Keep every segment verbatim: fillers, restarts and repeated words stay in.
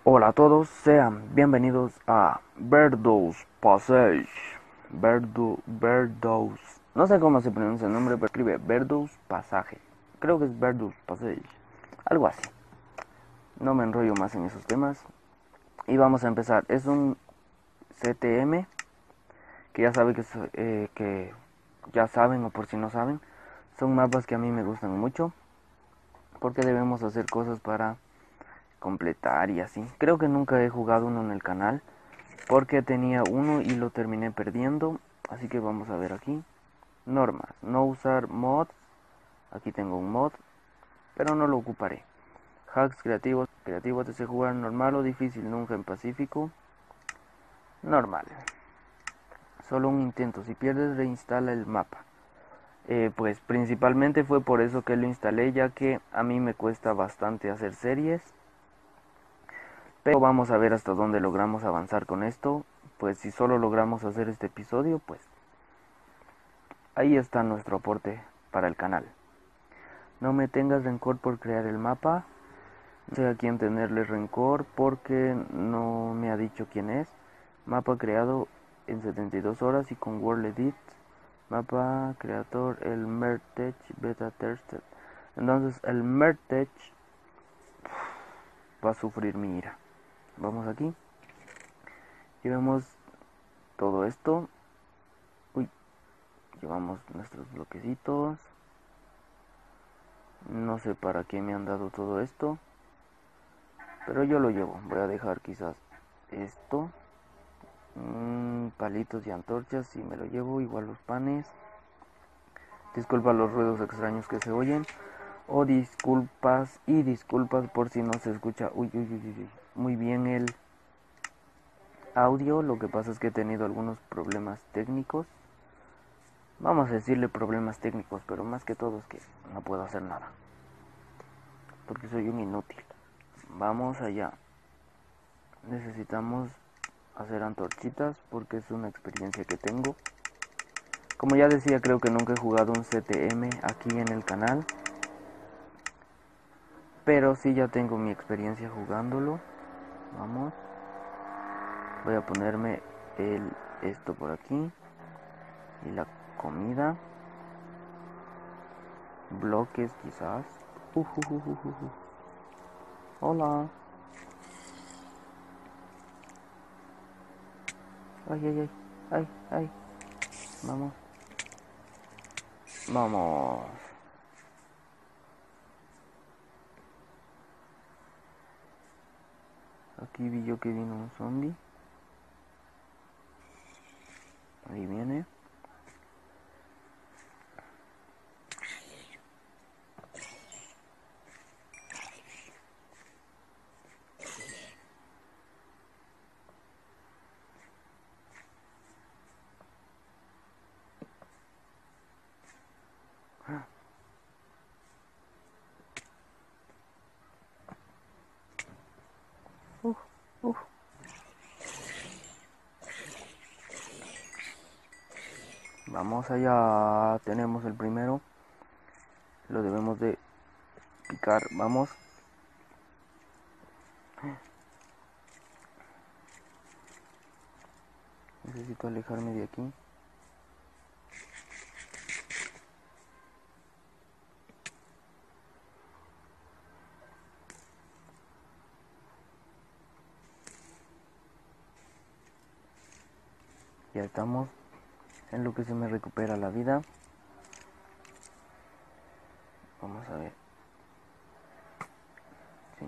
Hola a todos, sean bienvenidos a Verdos Passage. Verdo, Verdos. No sé cómo se pronuncia el nombre, pero escribe Verdos Passage. Creo que es Verdos Passage. Algo así. No me enrollo más en esos temas. Y vamos a empezar. Es un C T M que ya sabe que, eh, que ya saben o por si no saben. Son mapas que a mí me gustan mucho. Porque debemos hacer cosas para completar y así. Creo que nunca he jugado uno en el canal porque tenía uno y lo terminé perdiendo. Así que vamos a ver aquí. Normas, no usar mods. Aquí tengo un mod, pero no lo ocuparé. Hacks creativos, creativos desde jugar normal o difícil, nunca en pacífico. Normal. Solo un intento, si pierdes reinstala el mapa. Eh, pues principalmente fue por eso que lo instalé, ya que a mí me cuesta bastante hacer series. Pero vamos a ver hasta dónde logramos avanzar con esto. Pues si solo logramos hacer este episodio, pues ahí está nuestro aporte para el canal. No me tengas rencor por crear el mapa. No sé a quién tenerle rencor porque no me ha dicho quién es. Mapa creado en setenta y dos horas y con World Edit. Mapa creador el Mertech Beta Tested. Entonces el Mertech va a sufrir mi ira. Vamos aquí y vemos todo esto. Uy, llevamos nuestros bloquecitos. No sé para qué me han dado todo esto, pero yo lo llevo. Voy a dejar quizás esto. Mm, palitos y antorchas y me lo llevo. Igual los panes. Disculpa los ruidos extraños que se oyen. O disculpas y disculpas por si no se escucha uy, uy, uy, uy, muy bien el audio. Lo que pasa es que he tenido algunos problemas técnicos. Vamos a decirle problemas técnicos, pero más que todo es que no puedo hacer nada. Porque soy un inútil. Vamos allá. Necesitamos hacer antorchitas porque es una experiencia que tengo. Como ya decía, creo que nunca he jugado un C T M aquí en el canal. Pero sí ya tengo mi experiencia jugándolo. Vamos. Voy a ponerme el esto por aquí. Y la comida. Bloques quizás. Uh, uh, uh, uh, uh, uh. Hola. Ay, ay, ay. Ay, ay. Vamos. Vamos. Aquí vi yo que vino un zombie. Ahí viene. Uh, uh. Vamos allá. Tenemos el primero. Lo debemos de picar. Vamos. Necesito alejarme de aquí. Ya estamos en lo que se me recupera la vida. Vamos a ver. Sí.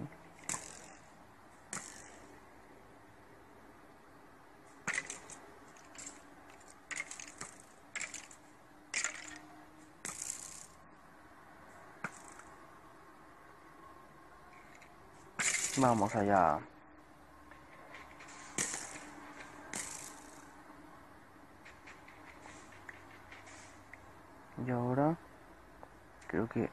Vamos allá. Y ahora creo que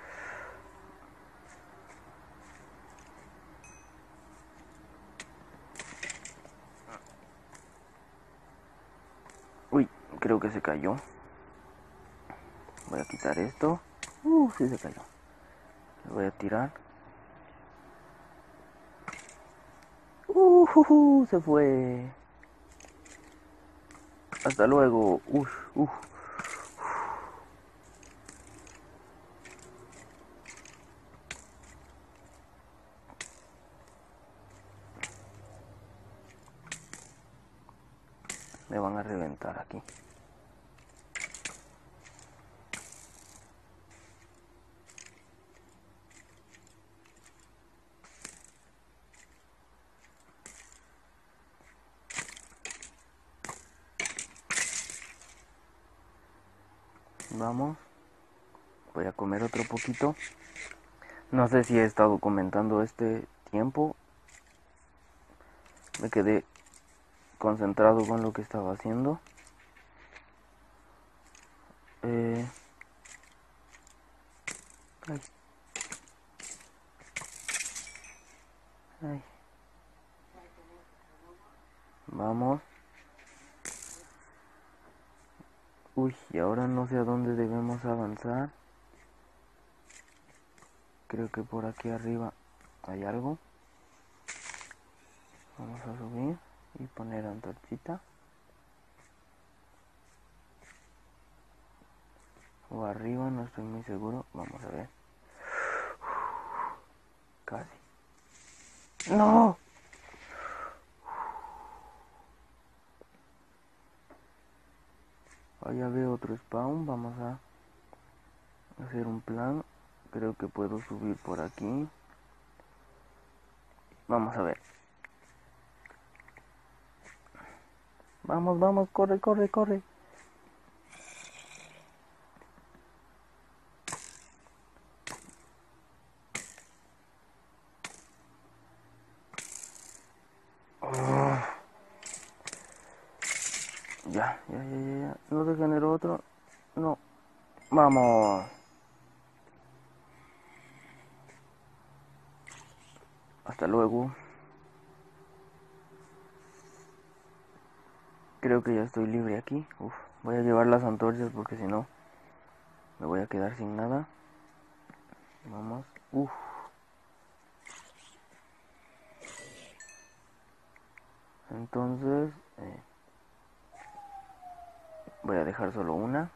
uy, creo que se cayó. Voy a quitar esto. Uh, sí se cayó. Lo voy a tirar. Uh, se fue. Hasta luego. Uf, uf. Me van a reventar aquí. Vamos. Voy a comer otro poquito. No sé si he estado comentando este tiempo. Me quedé concentrado con lo que estaba haciendo. Eh... Ay. Ay. Vamos. Uy, y ahora no sé a dónde debemos avanzar. Creo que por aquí arriba hay algo. Vamos a subir y poner antorchita. O arriba, no estoy muy seguro. Vamos a ver. Casi. ¡No! Allá veo otro spawn. Vamos a hacer un plan. Creo que puedo subir por aquí. Vamos a ver. Vamos, vamos, corre, corre, corre. Oh. Ya, ya, ya, ya, ya. No se generó otro. No. Vamos. Hasta luego. Creo que ya estoy libre aquí. Uf, voy a llevar las antorchas porque si no me voy a quedar sin nada. Vamos. Uf. Entonces eh, voy a dejar solo una.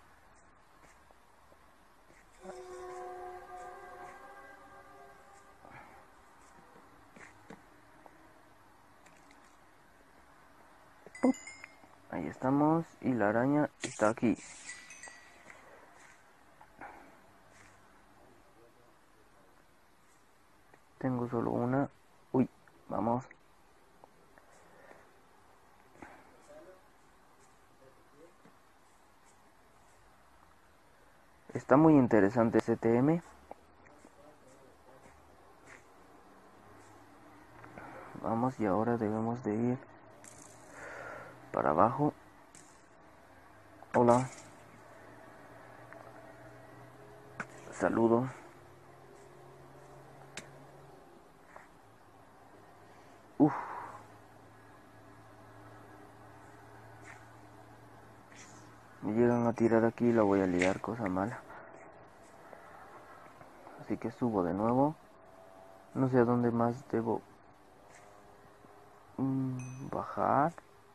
¡Pup! Ahí estamos. Y la araña está aquí. Tengo solo una. Uy, vamos. Está muy interesante ese T M. Vamos, y ahora debemos de ir para abajo. Hola. Saludo. Uf. Me llegan a tirar aquí y la voy a liar, cosa mala. Así que subo de nuevo. No sé a dónde más debo mm, bajar.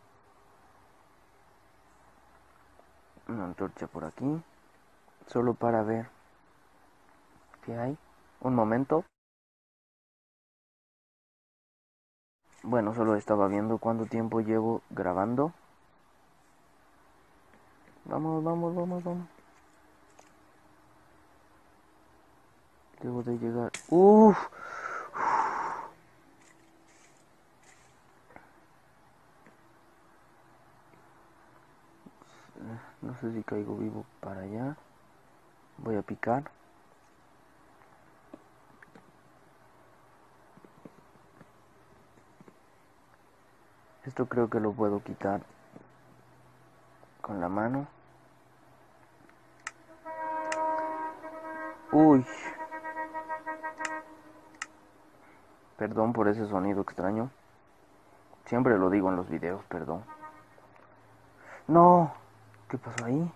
Una antorcha por aquí. Solo para ver qué hay. Un momento. Bueno, solo estaba viendo cuánto tiempo llevo grabando. Vamos, vamos, vamos, vamos. Debo de llegar. Uff. No sé si caigo vivo para allá. Voy a picar. Esto creo que lo puedo quitar con la mano. Uy. Perdón por ese sonido extraño. Siempre lo digo en los videos, perdón. No. ¿Qué pasó ahí?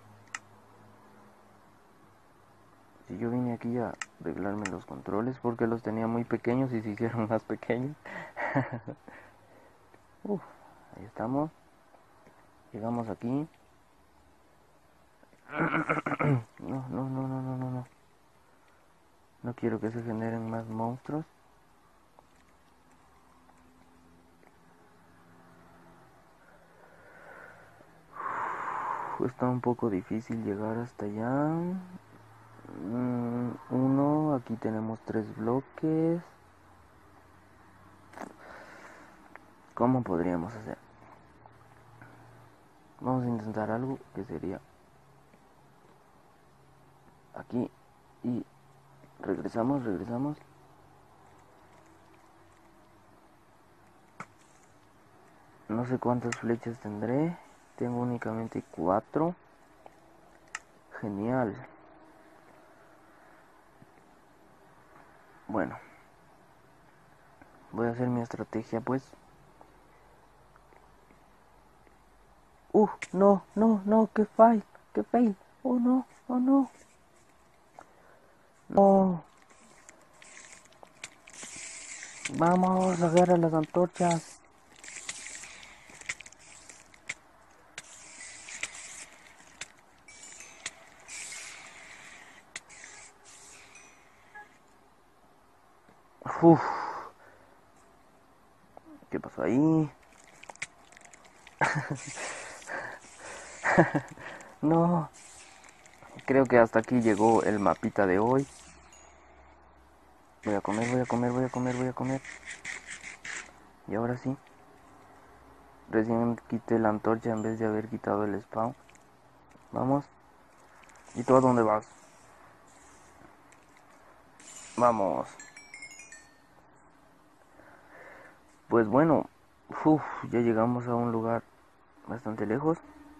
Si yo vine aquí a arreglarme los controles porque los tenía muy pequeños y se hicieron más pequeños. Uf, ahí estamos. Llegamos aquí. No, no, no, no, no, no, no. No quiero que se generen más monstruos. Está un poco difícil llegar hasta allá. Mm, uno, aquí tenemos tres bloques. ¿Cómo podríamos hacer? Vamos a intentar algo que sería aquí y regresamos, regresamos. No sé cuántas flechas tendré. Tengo únicamente cuatro. Genial. Bueno, voy a hacer mi estrategia pues. Uh, no, no, no, que fail, que fail. Oh no, oh no. No. Vamos, agarra las antorchas. Uf. ¿Qué pasó ahí? No. Creo que hasta aquí llegó el mapita de hoy. Voy a comer, voy a comer, voy a comer, voy a comer. Y ahora sí. Recién quité la antorcha en vez de haber quitado el spawn. Vamos. ¿Y tú a dónde vas? Vamos. Pues bueno. Uf, ya llegamos a un lugar bastante lejos.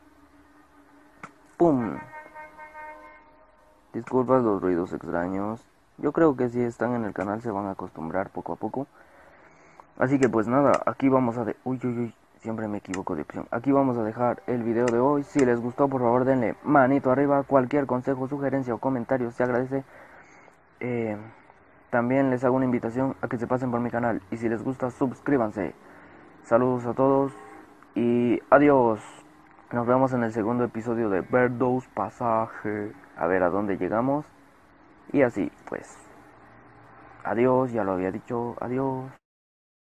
¡Pum! Disculpas los ruidos extraños. Yo creo que si están en el canal se van a acostumbrar poco a poco. Así que pues nada, aquí vamos a... De uy, uy, uy, siempre me equivoco de opción. Aquí vamos a dejar el video de hoy. Si les gustó, por favor denle manito arriba. Cualquier consejo, sugerencia o comentario se agradece. Eh, también les hago una invitación a que se pasen por mi canal. Y si les gusta, suscríbanse. Saludos a todos y adiós. Nos vemos en el segundo episodio de Verdos Pasaje. A ver a dónde llegamos. Y así, pues. Adiós, ya lo había dicho. Adiós.